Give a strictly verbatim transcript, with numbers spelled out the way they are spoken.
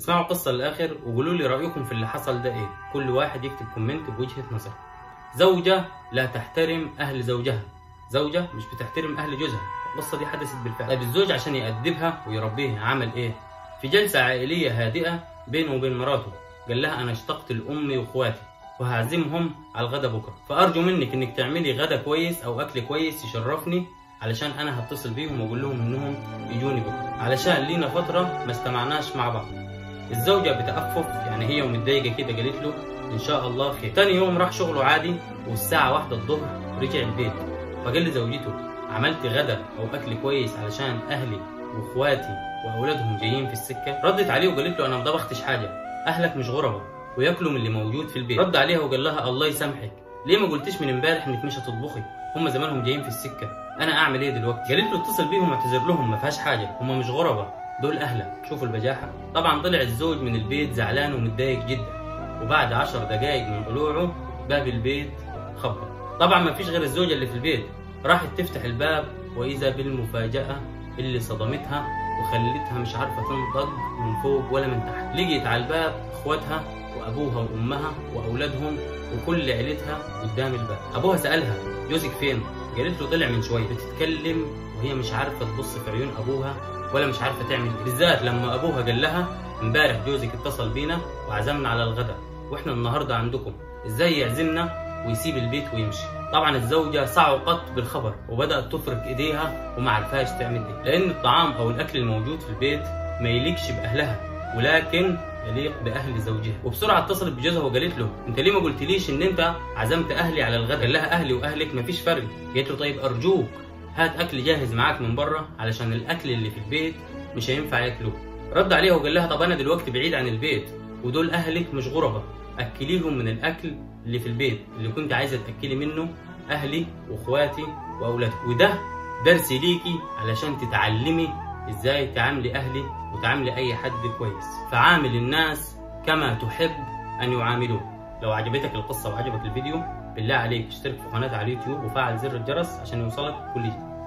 اسمعوا القصة للآخر وقولوا لي رأيكم في اللي حصل ده إيه. كل واحد يكتب كومنت بوجهة نظر. زوجة لا تحترم أهل زوجها، زوجة مش بتحترم أهل جوزها. القصة دي حدثت بالفعل. طيب الزوج عشان يأدبها ويربيها عمل إيه؟ في جلسة عائلية هادئة بينه وبين مراته قال لها أنا اشتقت لأمي وإخواتي وهعزمهم على الغدا بكرة، فأرجو منك إنك تعملي غدا كويس أو أكل كويس يشرفني، علشان أنا هتصل بيهم وأقول لهم إنهم يجوني بكرة، علشان لينا فترة ما استمعناش مع بعض. الزوجة بتأفف يعني هي ومتضايقة كده قالت له إن شاء الله خير. تاني يوم راح شغله عادي والساعة واحدة الظهر رجع البيت، فقال لزوجته عملت غدا أو أكل كويس علشان أهلي وإخواتي وأولادهم جايين في السكة؟ ردت عليه وقالت له أنا ما طبختش حاجة، أهلك مش غربة وياكلوا من اللي موجود في البيت. رد عليها وقال لها الله يسامحك، ليه ما قلتش من امبارح إنك مش هتطبخي؟ هم زمانهم جايين في السكة، أنا أعمل إيه دلوقتي؟ قالت له اتصل بيهم واعتذر لهم، ما فيهاش حاجة، هم مش غربة، دول أهلك. شوفوا البجاحة. طبعا طلع الزوج من البيت زعلان ومتضايق جدا، وبعد عشر دقايق من طلوعه باب البيت خبط. طبعا ما فيش غير الزوجة اللي في البيت، راحت تفتح الباب وإذا بالمفاجأة اللي صدمتها وخلتها مش عارفة تنطق من فوق ولا من تحت. لقيت على الباب اخواتها وابوها وامها واولادهم وكل عيلتها قدام الباب. ابوها سالها جوزك فين؟ قالت له طلع من شويه. بتتكلم وهي مش عارفه تبص في عيون ابوها ولا مش عارفه تعمل ايه، بالذات لما ابوها قال لها امبارح جوزك اتصل بينا وعزمنا على الغداء واحنا النهارده عندكم، ازاي يعزمنا ويسيب البيت ويمشي؟ طبعا الزوجه صعقت بالخبر وبدات تفرك ايديها وما عرفاش تعمل ايه، لان الطعام او الاكل الموجود في البيت ما يليقش باهلها ولكن يليق باهل زوجها. وبسرعه اتصلت بجوزها وقالت له انت ليه ما قلتليش ان انت عزمت اهلي على الغداء؟ قال لها اهلي واهلك مفيش فرق. قالت له طيب ارجوك هات اكل جاهز معاك من بره علشان الاكل اللي في البيت مش هينفع ياكلوه. رد عليها وقال لها طب انا دلوقتي بعيد عن البيت ودول اهلك مش غربه، اكليهم من الاكل اللي في البيت اللي كنت عايزه تاكلي منه اهلي واخواتي واولادي، وده درس ليكي علشان تتعلمي ازاي تعاملي اهلي وتعاملي اي حد كويس. فعامل الناس كما تحب ان يعاملوك. لو عجبتك القصه وعجبك الفيديو بالله عليك اشترك في قناتي على اليوتيوب وفعل زر الجرس عشان يوصلك كل جديد.